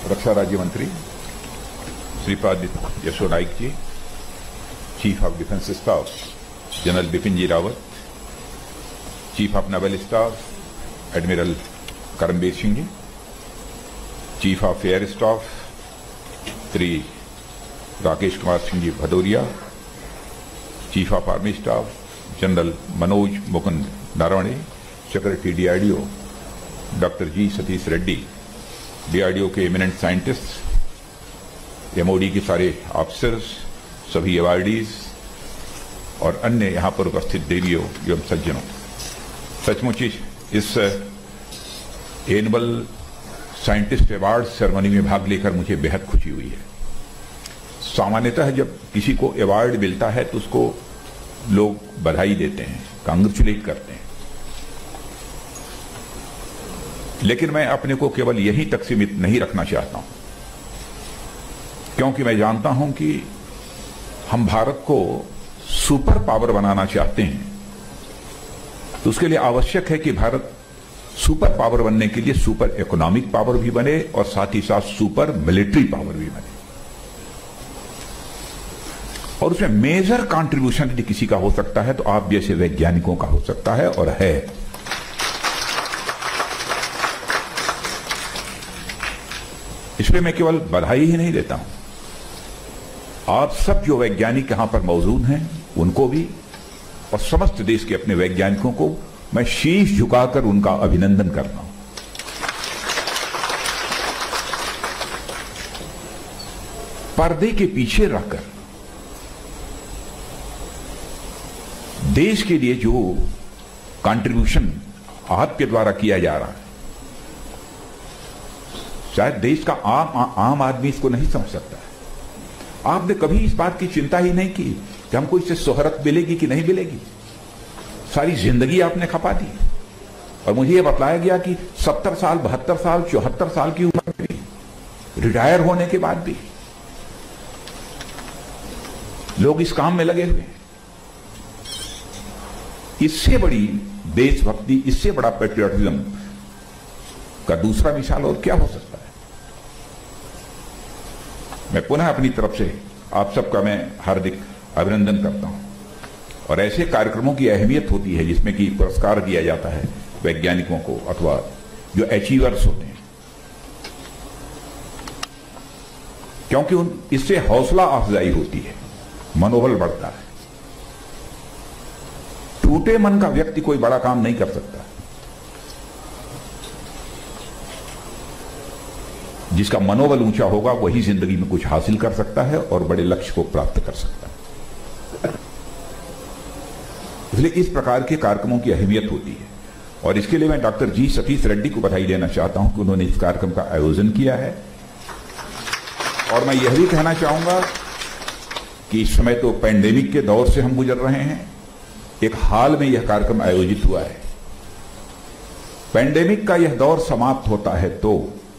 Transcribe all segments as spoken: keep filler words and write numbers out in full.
रक्षा राज्य मंत्री Shripad Yesso Naik ji, chief of defence staff general Bipin ji Rawat, chief of naval staff admiral Karambir Singh ji, chief of air staff Shri Rakesh Kumar Singh ji Bhadauria, chief of army staff general Manoj Mukund Naravane, secretary DRDO doctor ji Satish Reddy, DRDO के eminent scientist, MOD के सारे officers, सभी awardees और अन्य यहां पर उपस्थित देवियों एवं सज्जनों, सचमुच इस एनुअल साइंटिस्ट अवार्ड सेरेमनी में भाग लेकर मुझे बेहद खुशी हुई है। सामान्यतः जब किसी को अवार्ड मिलता है तो उसको लोग बधाई देते हैं, कांग्रेचुलेट करते हैं, लेकिन मैं अपने को केवल यहीं तक सीमित नहीं रखना चाहता हूं, क्योंकि मैं जानता हूं कि हम भारत को सुपर पावर बनाना चाहते हैं, तो उसके लिए आवश्यक है कि भारत सुपर पावर बनने के लिए सुपर इकोनॉमिक पावर भी बने और साथ ही साथ सुपर मिलिट्री पावर भी बने। और उसमें मेजर कंट्रीब्यूशन यदि किसी का हो सकता है तो आप जैसे वैज्ञानिकों का हो सकता है और है। इसलिए मैं केवल बधाई ही नहीं देता हूं, आप सब जो वैज्ञानिक यहां पर मौजूद हैं उनको भी और समस्त देश के अपने वैज्ञानिकों को मैं शीश झुकाकर उनका अभिनंदन करता हूं। पर्दे के पीछे रहकर देश के लिए जो कंट्रीब्यूशन आपके द्वारा किया जा रहा है, शायद देश का आम आम आदमी इसको नहीं समझ सकता है। आपने कभी इस बात की चिंता ही नहीं की कि हमको इससे शोहरत मिलेगी कि नहीं मिलेगी। सारी जिंदगी आपने खपा दी और मुझे यह बतलाया गया कि सत्तर साल, बहत्तर साल, चौहत्तर साल की उम्र में भी, रिटायर होने के बाद भी लोग इस काम में लगे हुए हैं। इससे बड़ी देशभक्ति, इससे बड़ा पेट्रियटिज्म का दूसरा मिसाल और क्या हो सकता है। मैं पुनः अपनी तरफ से आप सबका मैं हार्दिक अभिनंदन करता हूं। और ऐसे कार्यक्रमों की अहमियत होती है जिसमें कि पुरस्कार दिया जाता है वैज्ञानिकों को अथवा जो अचीवर्स होते हैं, क्योंकि उन इससे हौसला अफजाई होती है, मनोबल बढ़ता है। टूटे मन का व्यक्ति कोई बड़ा काम नहीं कर सकता। जिसका मनोबल ऊंचा होगा वही जिंदगी में कुछ हासिल कर सकता है और बड़े लक्ष्य को प्राप्त कर सकता है। इसलिए इस प्रकार के कार्यक्रमों की अहमियत होती है और इसके लिए मैं डॉक्टर जी सतीश रेड्डी को बधाई देना चाहता हूं कि उन्होंने इस कार्यक्रम का आयोजन किया है। और मैं यह भी कहना चाहूंगा कि इस समय तो पैंडेमिक के दौर से हम गुजर रहे हैं, एक हाल में यह कार्यक्रम आयोजित हुआ है। पैंडेमिक का यह दौर समाप्त होता है तो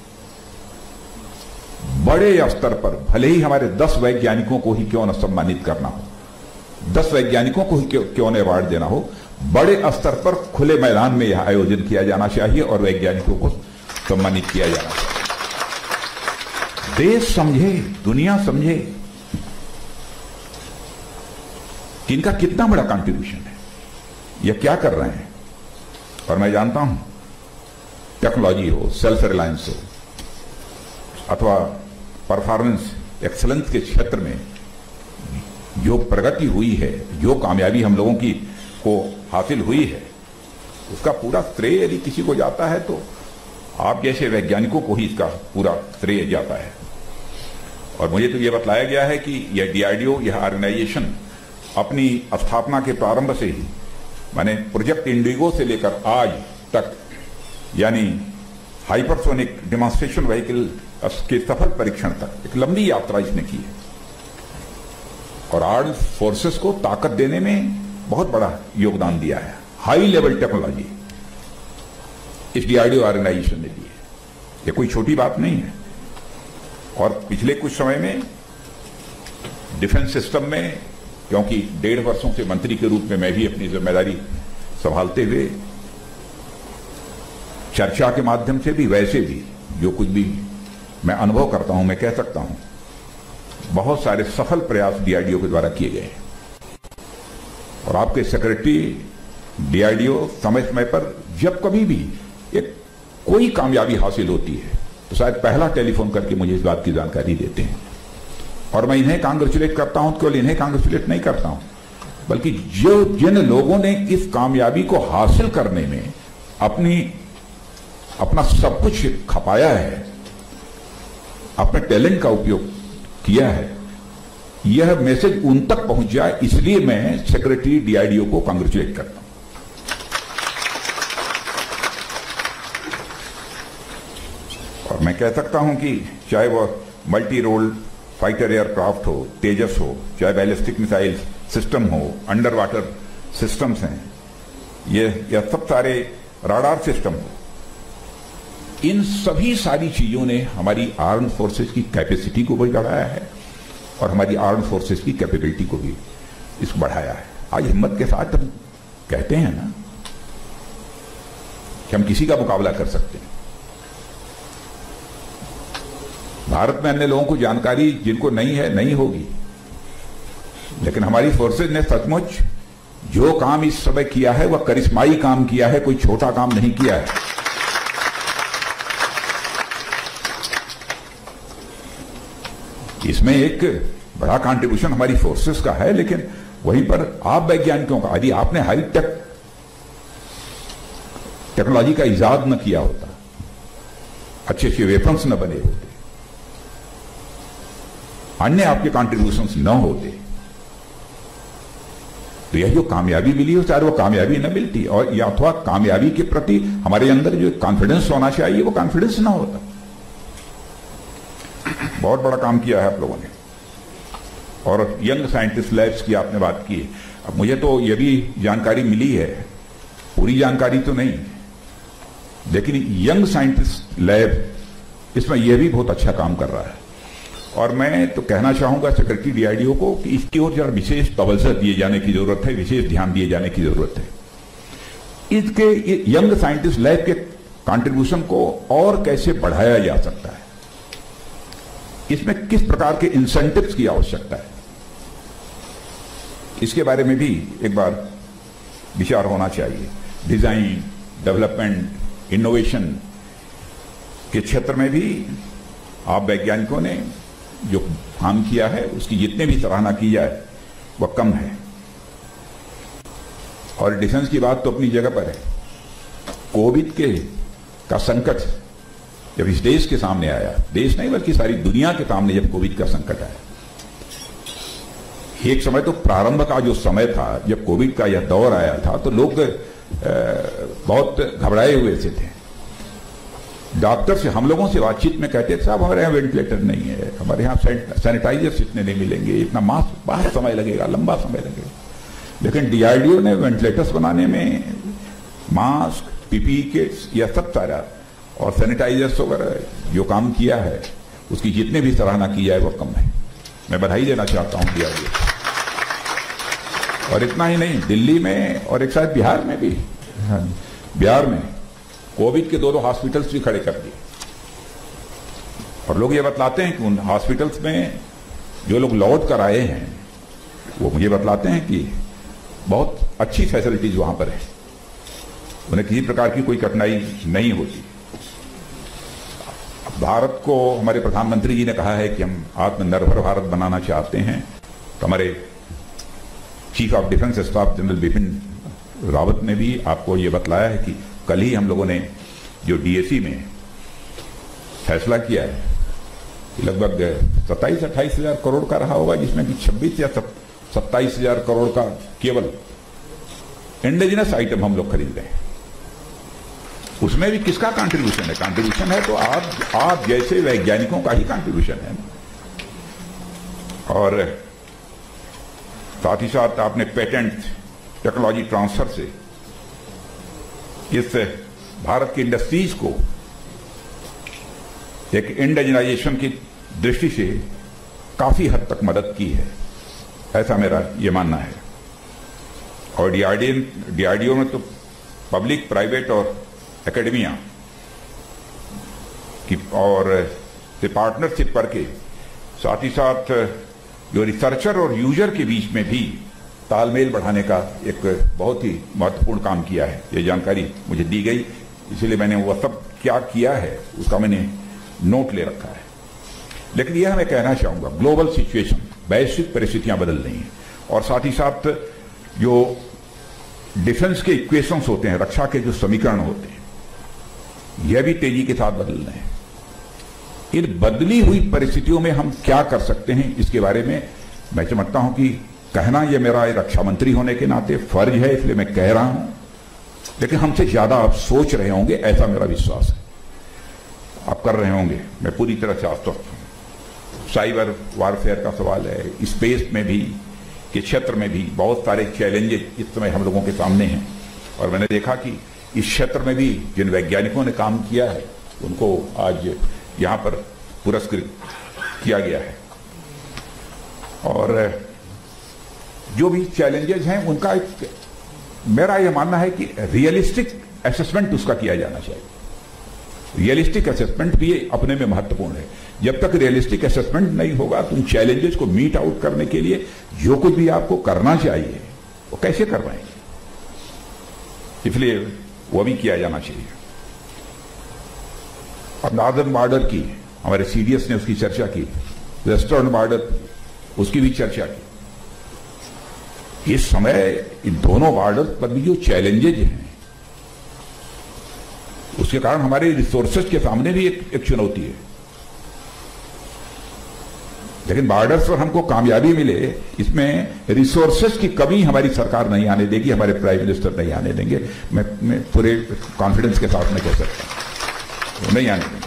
बड़े स्तर पर भले ही हमारे दस वैज्ञानिकों को ही क्यों न सम्मानित करना हो, दस वैज्ञानिकों को ही क्यों, क्यों न अवार्ड देना हो, बड़े स्तर पर खुले मैदान में यह आयोजन किया जाना चाहिए और वैज्ञानिकों को सम्मानित किया जाना चाहिए। देश समझे, दुनिया समझे कि इनका कितना बड़ा कंट्रीब्यूशन है, यह क्या कर रहे हैं। और मैं जानता हूं टेक्नोलॉजी हो, सेल्फ रिलायंस हो अथवा परफॉर्मेंस एक्सलेंस के क्षेत्र में जो प्रगति हुई है, जो कामयाबी हम लोगों की को हासिल हुई है, उसका पूरा श्रेय यदि किसी को जाता है तो आप जैसे वैज्ञानिकों को ही इसका पूरा श्रेय जाता है। और मुझे तो यह बतलाया गया है कि यह डीआरडीओ, यह ऑर्गेनाइजेशन अपनी स्थापना के प्रारंभ से ही, माने प्रोजेक्ट इंडिगो से लेकर आज तक, यानी हाइपरसोनिक डेमोन्स्ट्रेशन व्हीकल के सफल परीक्षण तक एक लंबी यात्रा इसने की है और आर्म्ड फोर्सेस को ताकत देने में बहुत बड़ा योगदान दिया है। हाई लेवल टेक्नोलॉजी इस डीआरडीओ ऑर्गेनाइजेशन ने दी है, यह कोई छोटी बात नहीं है। और पिछले कुछ समय में डिफेंस सिस्टम में, क्योंकि डेढ़ वर्षों से मंत्री के रूप में मैं भी अपनी जिम्मेदारी संभालते हुए चर्चा के माध्यम से भी, वैसे भी जो कुछ भी मैं अनुभव करता हूं, मैं कह सकता हूं, बहुत सारे सफल प्रयास डीआरडीओ के द्वारा किए गए हैं। और आपके सेक्रेटरी डीआरडीओ समय समय पर जब कभी भी एक कोई कामयाबी हासिल होती है तो शायद पहला टेलीफोन करके मुझे इस बात की जानकारी देते हैं। और मैं इन्हें कांग्रेचुलेट करता हूं, केवल इन्हें कांग्रेचुलेट नहीं करता हूं, बल्कि जो जिन लोगों ने इस कामयाबी को हासिल करने में अपनी अपना सब कुछ खपाया है, अपने टैलेंट का उपयोग किया है, यह मैसेज उन तक पहुंच जाए, इसलिए मैं सेक्रेटरी डीआरडीओ को कांग्रेचुलेट करता हूं। और मैं कह सकता हूं कि चाहे वह मल्टी रोल फाइटर एयरक्राफ्ट हो, तेजस हो, चाहे बैलिस्टिक मिसाइल सिस्टम हो, अंडर वाटर सिस्टम्स हैं, ये यह सब सारे राडार सिस्टम हो, इन सभी सारी चीजों ने हमारी आर्म फोर्सेस की कैपेसिटी को भी बढ़ाया है और हमारी आर्म फोर्सेस की कैपेबिलिटी को भी इसको बढ़ाया है। आज हिम्मत के साथ हम कहते हैं ना कि हम किसी का मुकाबला कर सकते हैं। भारत में अन्य लोगों को जानकारी जिनको नहीं है नहीं होगी, लेकिन हमारी फोर्सेज ने सचमुच जो काम इस समय किया है वह करिश्माई काम किया है, कोई छोटा काम नहीं किया है। इसमें एक बड़ा कंट्रीब्यूशन हमारी फोर्सेस का है, लेकिन वहीं पर आप वैज्ञानिकों का, यदि आपने हाई टेक टेक्नोलॉजी का इजाद न किया होता, अच्छे अच्छे वेपन्स न बने होते, अन्य आपके कॉन्ट्रीब्यूशंस न होते, तो यह जो कामयाबी मिली हो, चाहे वो कामयाबी न मिलती, और या अथवा कामयाबी के प्रति हमारे अंदर जो कॉन्फिडेंस होना चाहिए वो कॉन्फिडेंस ना होता। बहुत बड़ा काम किया है आप लोगों ने। और यंग साइंटिस्ट लैब्स की आपने बात की। अब मुझे तो यह भी जानकारी मिली है, पूरी जानकारी तो नहीं, लेकिन यंग साइंटिस्ट लैब इसमें यह भी बहुत अच्छा काम कर रहा है। और मैं तो कहना चाहूंगा सेक्रेटरी डीआरडीओ को कि इसकी ओर जरा विशेष तवज्जो दिए जाने की जरूरत है, विशेष ध्यान दिए जाने की जरूरत है। इसके यंग साइंटिस्ट लैब के कंट्रीब्यूशन को और कैसे बढ़ाया जा सकता है, इसमें किस प्रकार के इंसेंटिव्स की आवश्यकता है, इसके बारे में भी एक बार विचार होना चाहिए। डिजाइन, डेवलपमेंट, इनोवेशन के क्षेत्र में भी आप वैज्ञानिकों ने जो काम किया है उसकी जितने भी सराहना की जाए वह कम है। और डिफेंस की बात तो अपनी जगह पर है। कोविड के का संकट जब इस देश के सामने आया, देश नहीं बल्कि सारी दुनिया के सामने जब कोविड का संकट आया, एक समय तो प्रारंभ का जो समय था जब कोविड का यह दौर आया था तो लोग बहुत घबराए हुए से थे। डॉक्टर से हम लोगों से बातचीत में कहते थे साहब हमारे यहाँ वेंटिलेटर नहीं है, हमारे यहाँ सैनिटाइजर्स इतने नहीं मिलेंगे, इतना मास्क बहुत समय लगेगा, लंबा समय लगेगा। लेकिन डीआरडीओ ने वेंटिलेटर्स बनाने में मास्क, पीपीई किट्स, यह सब सारा और सैनिटाइजर्स वगैरह जो काम किया है उसकी जितने भी सराहना की जाए वह कम है। मैं बधाई देना चाहता हूं डीआरडीओ। और इतना ही नहीं, दिल्ली में और एक शायद बिहार में भी, बिहार में कोविड के दो दो हॉस्पिटल्स भी खड़े कर दिए। और लोग ये बतलाते हैं कि उन हॉस्पिटल्स में जो लोग लौट कर आए हैं वो मुझे बतलाते हैं कि बहुत अच्छी फैसिलिटीज वहां पर है, उन्हें किसी प्रकार की कोई कठिनाई नहीं होती। भारत को हमारे प्रधानमंत्री जी ने कहा है कि हम आत्मनिर्भर भारत बनाना चाहते हैं, तो हमारे chief of defence staff general Bipin Rawat ने भी आपको ये बतलाया है कि कल ही हम लोगों ने जो डीएसी में फैसला किया है लगभग सत्ताईस अट्ठाईस हजार करोड़ का रहा होगा, जिसमें कि छब्बीस या सत्ताईस हजार करोड़ का केवल इंडिजिनस आइटम हम लोग खरीद रहे हैं। उसमें भी किसका कंट्रीब्यूशन है? कंट्रीब्यूशन है तो आप आप जैसे वैज्ञानिकों का ही कंट्रीब्यूशन है। और साथ ही साथ आपने पेटेंट टेक्नोलॉजी ट्रांसफर से इस भारत की इंडस्ट्रीज को एक इंडिजिनाइजेशन की दृष्टि से काफी हद तक मदद की है, ऐसा मेरा ये मानना है। और डीआरडीओ डीआरडीओ में तो पब्लिक, प्राइवेट और एकेडमिया की और से पार्टनरशिप करके साथ ही साथ जो रिसर्चर और यूजर के बीच में भी तालमेल बढ़ाने का एक बहुत ही महत्वपूर्ण काम किया है। ये जानकारी मुझे दी गई, इसलिए मैंने वो सब क्या किया है उसका मैंने नोट ले रखा है। लेकिन यह मैं कहना चाहूंगा, ग्लोबल सिचुएशन, वैश्विक परिस्थितियां बदल रही हैं और साथ ही साथ जो डिफेंस के इक्वेशंस होते हैं, रक्षा के जो समीकरण होते हैं, यह भी तेजी के साथ बदल रहे हैं। इन बदली हुई परिस्थितियों में हम क्या कर सकते हैं, इसके बारे में मैं समझता हूं कि कहना यह मेरा रक्षा मंत्री होने के नाते फर्ज है, इसलिए मैं कह रहा हूं। लेकिन हमसे ज्यादा आप सोच रहे होंगे, ऐसा मेरा विश्वास है। आप कर रहे होंगे, मैं पूरी तरह से आश्वस्त हूं। साइबर वारफेयर का सवाल है, स्पेस में भी के क्षेत्र में भी बहुत सारे चैलेंजेस इस समय हम लोगों के सामने हैं और मैंने देखा कि इस क्षेत्र में भी जिन वैज्ञानिकों ने काम किया है उनको आज यहां पर पुरस्कृत किया गया है। और जो भी चैलेंजेस हैं उनका एक, मेरा यह मानना है कि रियलिस्टिक असेसमेंट उसका किया जाना चाहिए। रियलिस्टिक असेसमेंट भी अपने में महत्वपूर्ण है। जब तक रियलिस्टिक असेसमेंट नहीं होगा, तुम चैलेंजेस को मीट आउट करने के लिए जो कुछ भी आपको करना चाहिए वो कैसे कर पाएंगे, इसलिए वो भी किया जाना चाहिए। अब नॉर्दर्न बॉर्डर की हमारे सीडीएस ने उसकी चर्चा की, वेस्टर्न बॉर्डर उसकी भी चर्चा की। इस समय इन दोनों बॉर्डर पर भी जो चैलेंजेज हैं उसके कारण हमारे रिसोर्सेज के सामने भी एक, एक चुनौती है। लेकिन बॉर्डर्स पर हमको कामयाबी मिले, इसमें रिसोर्सेज की कमी हमारी सरकार नहीं आने देगी, हमारे प्राइम मिनिस्टर नहीं आने देंगे। मैं, मैं पूरे कॉन्फिडेंस के साथ में कह सकता हूं, वो नहीं आने देंगे।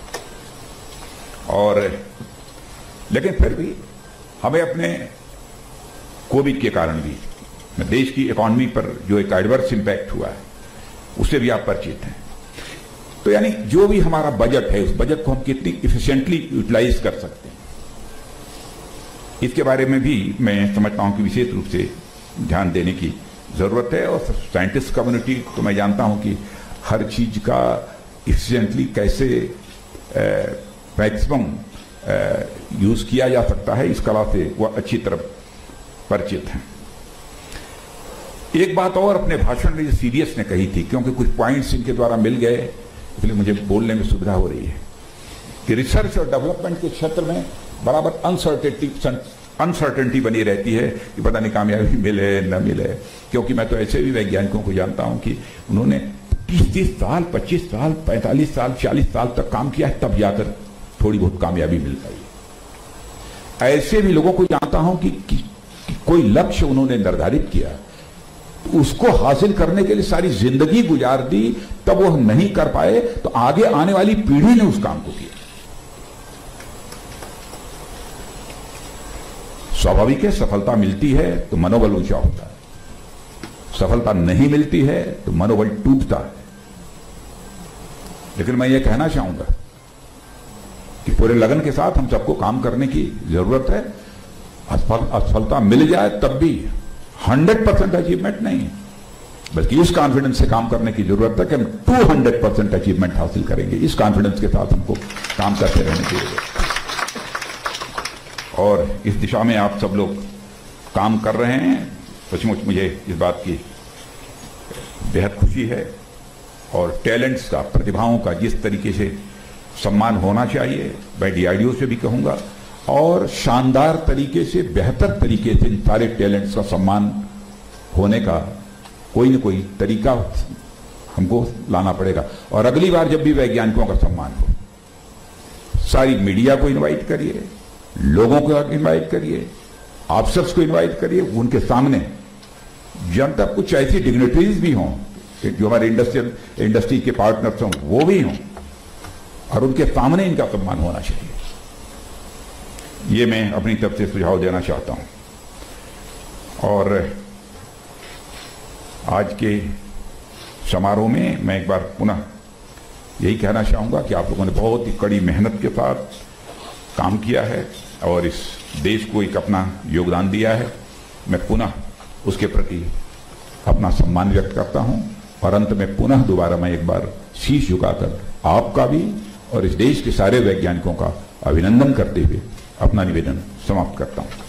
और लेकिन फिर भी हमें अपने कोविड के कारण भी देश की इकोनॉमी पर जो एक एडवर्स इंपैक्ट हुआ है उससे भी आप परिचित हैं। तो यानी जो भी हमारा बजट है, उस बजट को हम कितनी इफिशिएंटली यूटिलाइज कर सकते हैं, इसके बारे में भी मैं समझता हूं कि विशेष रूप से ध्यान देने की जरूरत है। और साइंटिस्ट कम्युनिटी तो मैं जानता हूं कि हर चीज का इफिशिएंटली कैसे मैक्सिमम यूज किया जा सकता है, इस कला से वह अच्छी तरह परिचित हैं। एक बात और अपने भाषण में सीडीएस ने कही थी, क्योंकि कुछ पॉइंट्स इनके द्वारा मिल गए इसलिए मुझे बोलने में सुविधा हो रही है, कि रिसर्च और डेवलपमेंट के क्षेत्र में बराबर अनसर्टेनिटी अनसर्टेनिटी बनी रहती है कि पता नहीं कामयाबी मिले न मिले। क्योंकि मैं तो ऐसे भी वैज्ञानिकों को जानता हूं कि उन्होंने तीस तीस साल, पच्चीस साल, पैंतालीस साल, चालीस साल तक काम किया है, तब जाकर थोड़ी बहुत कामयाबी मिल पाई। ऐसे भी लोगों को जानता हूं कि, कि, कि कोई लक्ष्य उन्होंने निर्धारित किया, उसको हासिल करने के लिए सारी जिंदगी गुजार दी, तब वो नहीं कर पाए तो आगे आने वाली पीढ़ी ने उस काम को किया। स्वाभाविक है, सफलता मिलती है तो मनोबल ऊंचा होता है, सफलता नहीं मिलती है तो मनोबल टूटता है। लेकिन मैं ये कहना चाहूंगा कि पूरे लगन के साथ हम सबको काम करने की जरूरत है। असफलता मिल जाए तब भी हंड्रेड परसेंट अचीवमेंट नहीं, बल्कि इस कॉन्फिडेंस से काम करने की जरूरत है कि हम टू हंड्रेड परसेंट अचीवमेंट हासिल करेंगे। इस कॉन्फिडेंस के साथ हमको काम करते रहने की जरूरत है और इस दिशा में आप सब लोग काम कर रहे हैं। सचमुच मुझे इस बात की बेहद खुशी है और टैलेंट्स का, प्रतिभाओं का जिस तरीके से सम्मान होना चाहिए, मैं डीआरडीओ से भी कहूंगा, और शानदार तरीके से, बेहतर तरीके से इन सारे टैलेंट्स का सम्मान होने का कोई न कोई तरीका हमको लाना पड़ेगा। और अगली बार जब भी वैज्ञानिकों का सम्मान हो, सारी मीडिया को इनवाइट करिए, लोगों को इनवाइट करिए, ऑफिसर्स को इनवाइट करिए, उनके सामने जनता कुछ ऐसी डिग्निटरीज भी हों जो हमारे इंडस्ट्रियल इंडस्ट्री के पार्टनर्स हों, वो भी हों और उनके सामने इनका सम्मान होना चाहिए। ये मैं अपनी तरफ से सुझाव देना चाहता हूं। और आज के समारोह में मैं एक बार पुनः यही कहना चाहूंगा कि आप लोगों ने बहुत ही कड़ी मेहनत के साथ काम किया है और इस देश को एक अपना योगदान दिया है। मैं पुनः उसके प्रति अपना सम्मान व्यक्त करता हूं और अंत में पुनः दोबारा मैं एक बार शीश झुकाकर आपका भी और इस देश के सारे वैज्ञानिकों का अभिनंदन करते हुए अपना निवेदन समाप्त करता हूं।